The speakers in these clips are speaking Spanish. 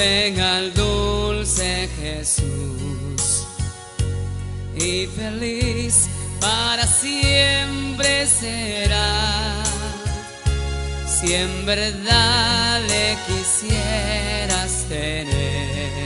ven al dulce Jesús y feliz para siempre será. Si en verdad le quisieras tener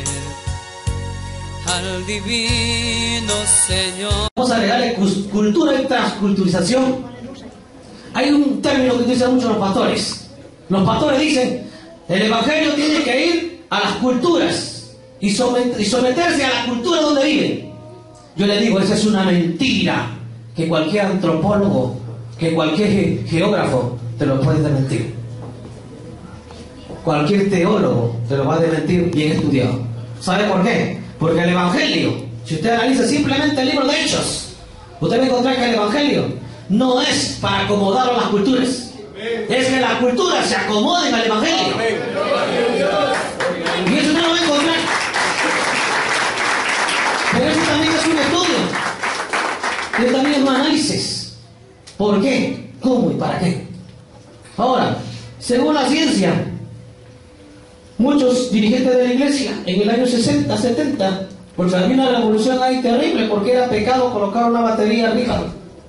al divino Señor. Vamos a agregarle cultura y transculturización. Hay un término que utilizan mucho los pastores. Los pastores dicen, el evangelio tiene que ir a las culturas y someterse a la cultura donde viven. Yo le digo, esa es una mentira que cualquier antropólogo, que cualquier geógrafo te lo puede desmentir. Cualquier teólogo te lo va a desmentir bien estudiado. ¿Sabe por qué? Porque el evangelio, si usted analiza simplemente el libro de Hechos, usted va a encontrar que el evangelio no es para acomodar a las culturas. Es que las culturas se acomoden al evangelio. Y eso no lo va a encontrar. Pero eso también es un estudio. Eso también es un análisis. ¿Por qué? ¿Cómo y para qué? Ahora, según la ciencia, muchos dirigentes de la iglesia en el año 60, 70, porque había una revolución ahí terrible, porque era pecado colocar una batería arriba.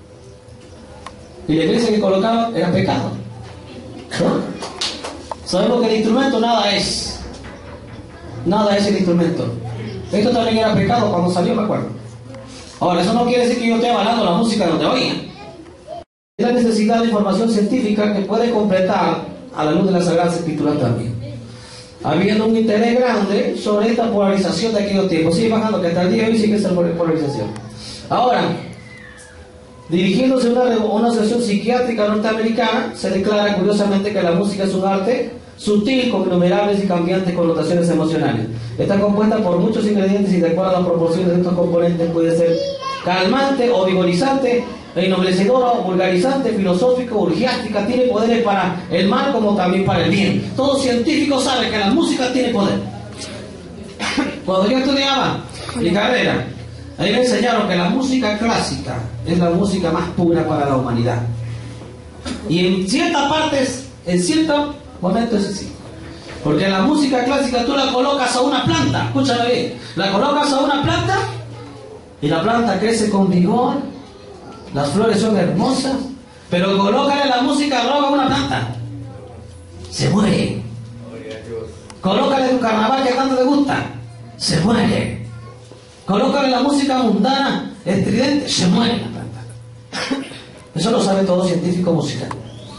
Y la iglesia que colocaba era pecado. ¿No? Sabemos que el instrumento nada es. Nada es el instrumento. Esto también era pecado cuando salió, me acuerdo. Ahora, eso no quiere decir que yo esté avalando la música donde oiga. Es la necesidad de información científica que puede completar a la luz de la Sagrada Escritura también. Habiendo un interés grande sobre esta polarización de aquellos tiempos. Sigue bajando, que hasta el día de hoy sigue esa polarización. Ahora, dirigiéndose a una asociación psiquiátrica norteamericana, se declara curiosamente que la música es un arte sutil con innumerables y cambiantes connotaciones emocionales. Está compuesta por muchos ingredientes y de acuerdo a las proporciones de estos componentes puede ser calmante o vigorizante, ennoblecedora o vulgarizante, filosófico, urgiástica, tiene poderes para el mal como también para el bien. Todo científico sabe que la música tiene poder. Cuando yo estudiaba mi carrera, ahí me enseñaron que la música clásica es la música más pura para la humanidad. Y en ciertas partes, en ciertos momentos es así. Porque la música clásica tú la colocas a una planta, escúchame bien, la colocas a una planta y la planta crece con vigor, las flores son hermosas, pero colócale la música rock a una planta, se muere. Colócale tu carnaval que tanto te gusta, se muere. Colócale la música mundana, estridente, se muere la planta. Eso lo sabe todo científico musical.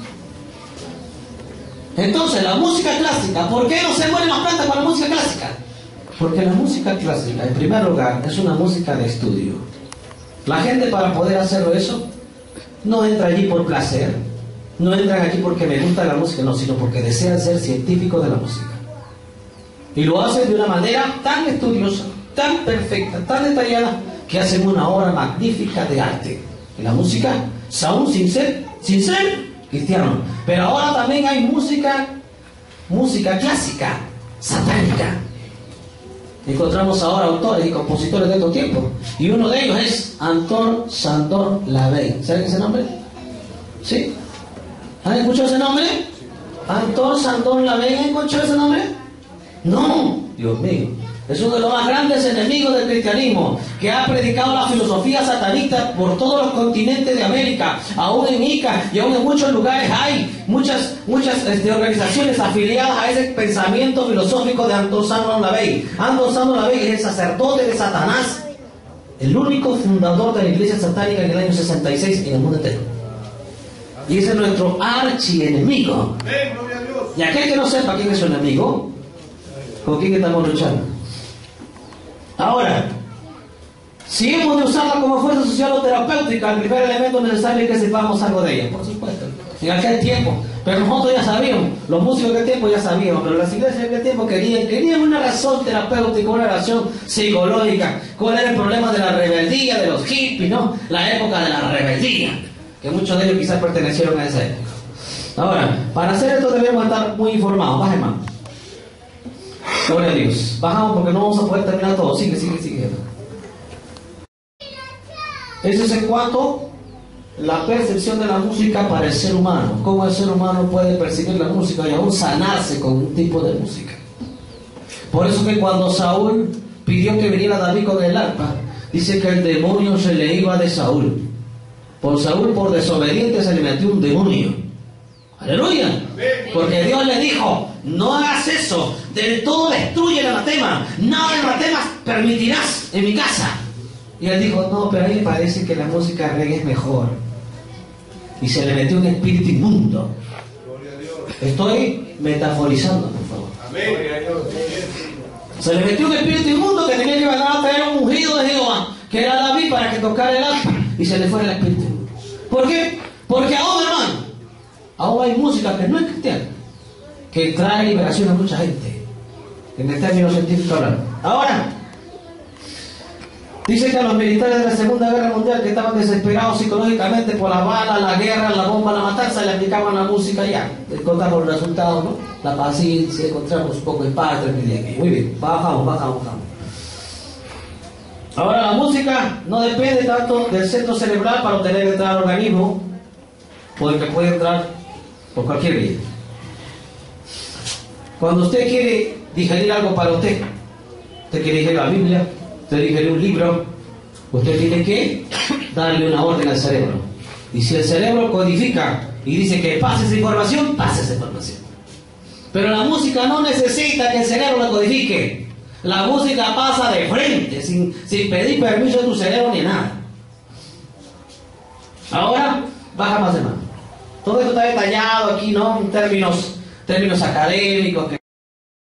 Entonces, la música clásica, ¿por qué no se mueren las plantas con la música clásica? Porque la música clásica, en primer lugar, es una música de estudio. La gente, para poder hacerlo eso, no entra allí por placer, no entran aquí porque me gusta la música, no, sino porque desean ser científicos de la música. Y lo hacen de una manera tan estudiosa, tan perfecta, tan detallada, que hacen una obra magnífica de arte. Y la música, aún sin ser cristiano. Pero ahora también hay música clásica, satánica. Encontramos ahora autores y compositores de estos tiempos. Y uno de ellos es Anton Sándor Lavey. ¿Saben ese nombre? ¿Sí? ¿Han escuchado ese nombre? Anton Sándor Lavey, ¿han escuchado ese nombre? No, Dios mío. Es uno de los más grandes enemigos del cristianismo, que ha predicado la filosofía satanista por todos los continentes de América. Aún en Ica y aún en muchos lugares hay muchas organizaciones afiliadas a ese pensamiento filosófico de Anton Sándor Lavey. Anton Sándor Lavey es el sacerdote de Satanás, el único fundador de la iglesia satánica en el año 66 en el mundo entero. Y ese es nuestro archienemigo. Y aquel que no sepa quién es su enemigo, ¿con quién estamos luchando? Ahora, si hemos de usarla como fuerza social o terapéutica, el primer elemento necesario es que sepamos algo de ella, por supuesto. En aquel tiempo, pero nosotros ya sabíamos, los músicos de aquel tiempo ya sabíamos, pero las iglesias de aquel tiempo querían una razón terapéutica, una razón psicológica. ¿Cuál era el problema de la rebeldía, de los hippies, no? La época de la rebeldía, que muchos de ellos quizás pertenecieron a esa época. Ahora, para hacer esto debemos estar muy informados. Baje más. Gloria a Dios. Bajamos porque no vamos a poder terminar todo. Sigue. Eso es en cuanto a la percepción de la música para el ser humano. Cómo el ser humano puede percibir la música y aún sanarse con un tipo de música. Por eso que cuando Saúl pidió que viniera David con el arpa, dice que el demonio se le iba de Saúl. Por Saúl, por desobediente, se le metió un demonio. ¡Aleluya! Porque Dios le dijo, no hagas eso, del todo destruye el anatema, nada de anatema permitirás en mi casa. Y él dijo, no, pero a mí me parece que la música reggae es mejor. Y se le metió un espíritu inmundo. Estoy metaforizando, por favor. Se le metió un espíritu inmundo que tenía que mandar a traer un ungido de Jehová, que era David, para que tocara el arpa, y se le fue el espíritu inmundo. ¿Por qué? Porque ahora, hermano, ahora hay música que no es cristiana, que trae liberación a mucha gente, en el término científico hablando. Ahora, dice que a los militares de la Segunda Guerra Mundial, que estaban desesperados psicológicamente por la bala, la guerra, la bomba, la matanza, le aplicaban la música ya. Encontramos los resultados, ¿no? La paciencia, encontramos un poco de paz, tranquilidad. Muy bien, bajamos. Ahora, la música no depende tanto del centro cerebral para obtener entrada al organismo, porque puede entrar por cualquier vía. Cuando usted quiere digerir algo para usted quiere digerir la Biblia, usted digerir un libro, usted tiene que darle una orden al cerebro. Y si el cerebro codifica y dice que pase esa información, pase esa información. Pero la música no necesita que el cerebro la codifique. La música pasa de frente, sin pedir permiso de tu cerebro ni nada. Ahora, baja más de mano. Todo esto está detallado aquí, ¿no? En términos académicos, que